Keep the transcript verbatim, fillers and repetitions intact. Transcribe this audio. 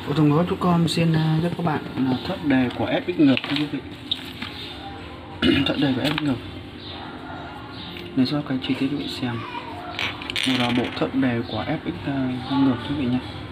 Ở trong đó chúng con xin uh, giúp các bạn là thất đề của ép ích ngược quý vị. Thất đề của ép ích ngược này do cái chi tiết quý vị xem. Một là bộ thất đề của ép ích uh, ngược quý vị nhé.